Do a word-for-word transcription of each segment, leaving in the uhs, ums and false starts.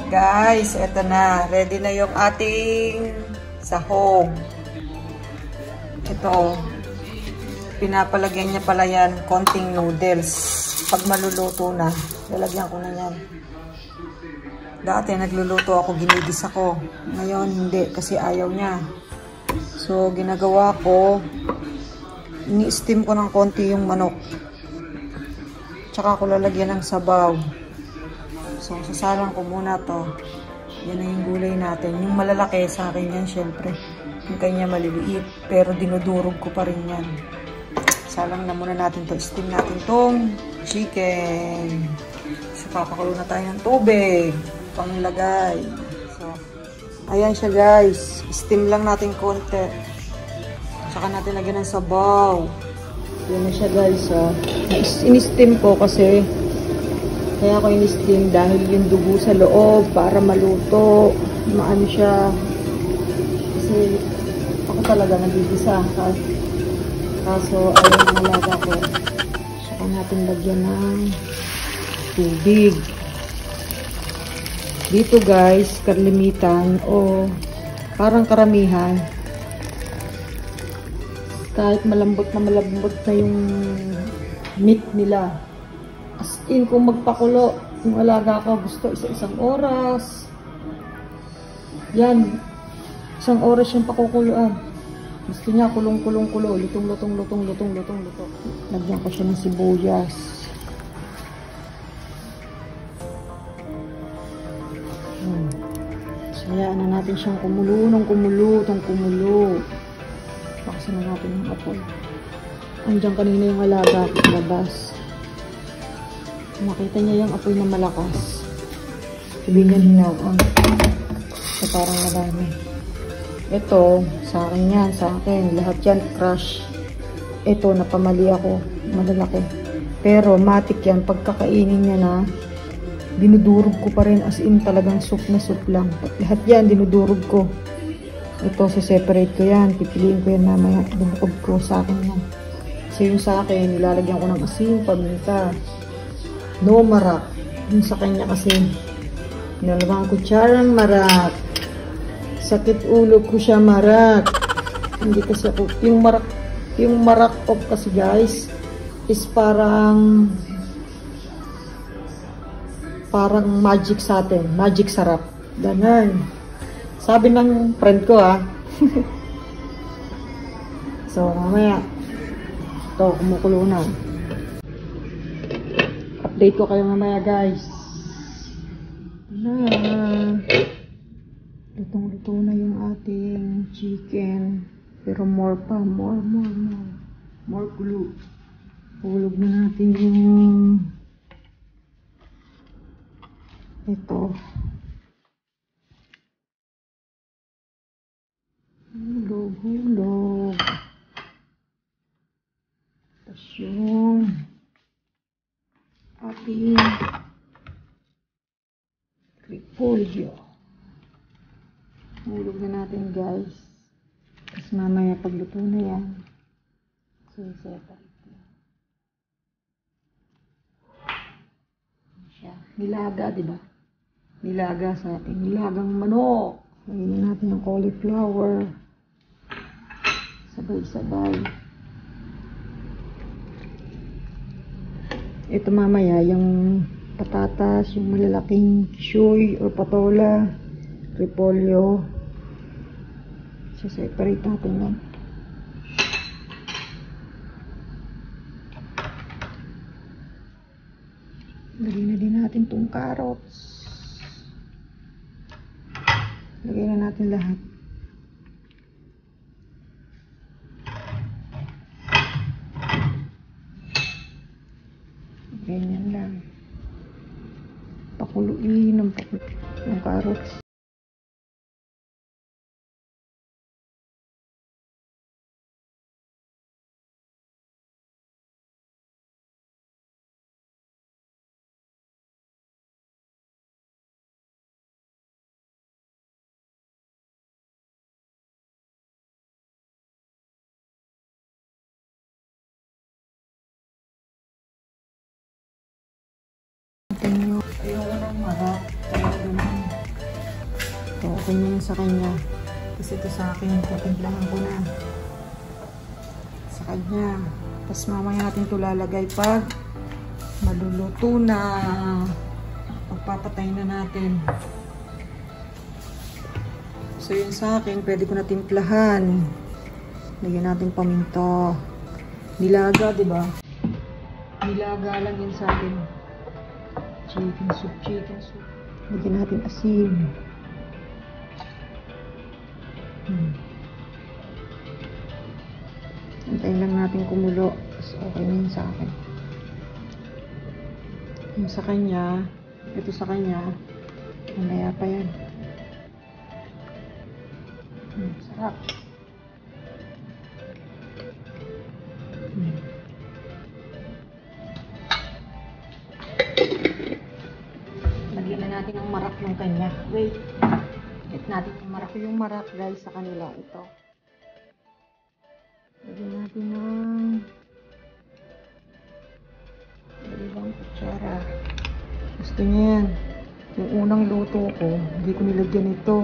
Guys, eto na. Ready na yung ating sahog. Ito. Pinapalagyan niya pala yan konting noodles. Pag maluluto na, lalagyan ko na yan. Dati nagluluto ako, ginigis ako. Ngayon hindi, kasi ayaw niya. So, ginagawa ko, ini-steam ko ng konti yung manok. Tsaka ko lalagyan ng sabaw. So, sasalang ko muna to. Yan na yung gulay natin. Yung malalaki sa akin yan, syempre. Yung kanya maliliit. Pero dinudurog ko pa rin yan. Salang na muna natin to. Steam natin tong chicken. So, papakulo na tayo ng tubig. Panglagay. So, ayan siya guys. Steam lang natin konti. Tsaka natin lagyan ng sabaw. Yan na siya guys. So, in-steam ko kasi kaya ako in-steam dahil yung dugo sa loob para maluto. Maano siya. Kasi ako talaga nagigisa. Kaso ayun ang alaga ko. Saka natin lagyan ng tubig. Dito guys, kalimitan o parang karamihan. Kahit malambot na malambot na yung meat nila. As in, kung magpakulo, yung alaga ko gusto isa-isang oras. Yan. Isang oras yung pakukuluan. Gusto niya kulong-kulong-kulo. Lutong-lutong, lutong-lutong, lutong-lutong. Lagyan ko siya ng sibuyas. Hmm. So, hayaan na natin siyang kumulo ng kumulo, tong kumulo. Pakasin na natin yung apoy. Andiyan kanina yung alaga ko labas. Makita niya yung apoy na malakas. Sabihin niya hinawang. So, parang madami. Ito, sa akin yan, sa akin. Lahat yan, crush. Ito, napamali ako. Malalaki. Pero, matik yan. Pagkakainin niya na, dinudurog ko pa rin as in talagang soup na soup lang. Lahat yan, dinudurog ko. Ito, separate ko yan. Pipiliin ko yan mamaya. Bumukod ko sa akin yan. Kasi yung sa akin, nilalagyan ko ng asin, paminta. No Marak. Yung sa kanya kasi, nalawang kutsarang Marak. Sakit ulo ko siya Marak. Hindi kasi ako, yung Marak, yung Marak pop kasi guys, is parang, parang magic sa atin. Magic sarap. Ganun. Sabi ng friend ko ah. So, mamaya, ito, kumukulo na. Update ko kayo mamaya guys. Na lutong-luto na yung ating chicken. Pero more pa, more, more, more. More glue. Hulog na natin yung ito. Hulog, hulog. Tapos yung ating repolyo. Hulog na natin guys. Tapos mamaya pagluto na yan. Separate na. Siya. Nilaga, diba? Nilaga sa ating nilagang manok. Lagyan natin yung cauliflower. Sabay-sabay. Ito mamaya, yung patatas, yung malalaking kishoy or patola, repolyo. So, separate natin yan. Lagyan na din natin itong carrots. Lagyan na natin lahat. Ganyan lang. Pakuluin ng pakuluin ng carrots. Ayoko ng Marak. Ayoko ng So, okay na yun sa kanya. Kasi ito sa akin, titimplahan ko na. Sa kanya. Tapos mamaya natin ito lalagay pag maluluto na. Pagpapatay na natin. So, yun sa akin, pwede ko na timplahan. Lagyan natin paminta. Nilaga, diba? Nilaga lang yun sa akin. Chicken soup, chicken soup. Lagyan natin asin. Hmm. Antayin lang natin kumulo. So, okay na yun sa akin. Yung sa kanya, ito sa kanya, mamaya pa yan. Hmm, sarap. Hmm. Lagyan na natin ang marak ng kanya. Wait. Get natin yung marak. Yung marak guys sa kanila. Ito. Lagyan natin ng dalawang kutsara. Gusto niya yan. Yung unang luto ko, hindi ko nilagyan ito.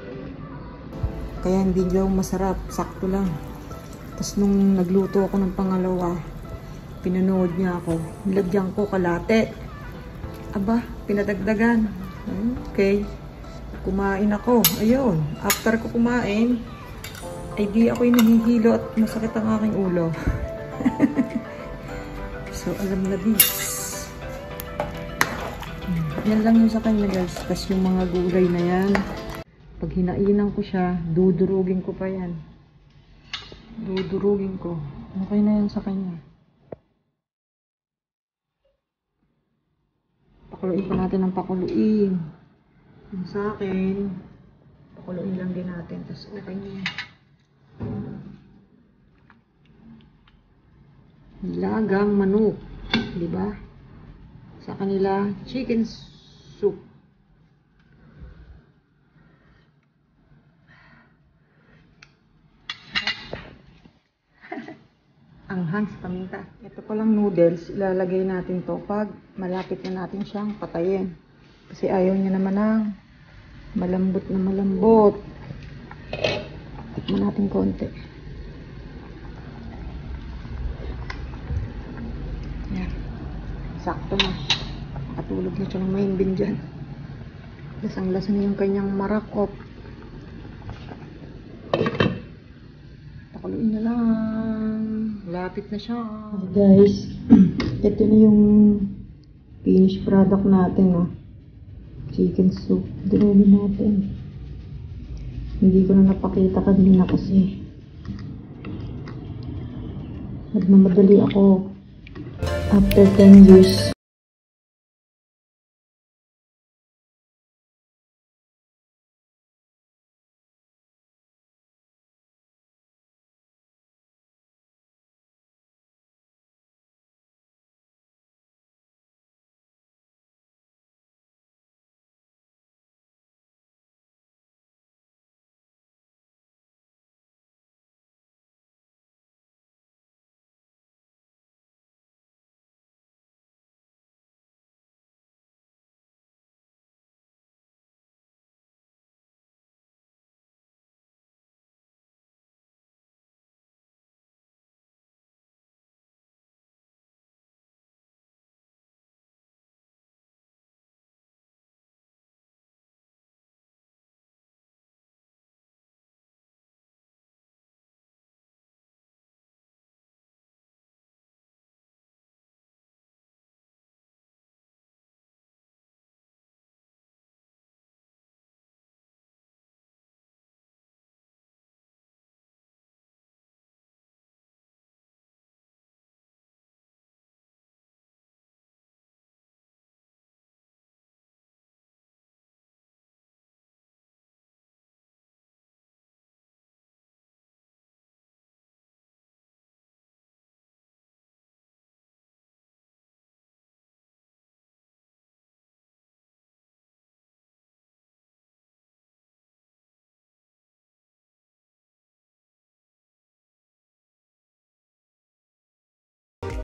Kaya hindi daw masarap. Sakto lang. Tapos nung nagluto ako ng pangalawa, pinanood niya ako. Nilagyan ko kalate. Aba, pinadagdagan. Okay. Kumain ako. Ayun. After ko kumain, ay di ako'y nahihilo at masakit ang aking ulo. So, alam na this. Yan lang yun sa kanya guys. Tapos yung mga gulay na yan, pag hinainan ko siya, dudurugin ko pa yan. Dudurugin ko. Okay na yan sa kanya. Pakuluin pa natin ang pakuluin. Yung sa akin, pakuluin lang din natin. Tapos okay na yan. Nilagang manok. Diba? Sa kanila, chicken soup. Anghang sa paminta. Ito palang noodles, ilalagay natin to pag malapit na natin siyang patayin. Kasi ayaw niya naman ng malambot na malambot. Tikman natin konti. Yan. Sakto na. Nakatulog na siya ng mahimbing dyan. Lasang-lasa na yung kanyang marakop. Pakuluin na lang. Lapit na siya. Okay guys, ito na yung finished product natin. Oh. Chicken soup. Durugin natin. Hindi ko na napakita kanina kasi nagmamadali ako after ten years.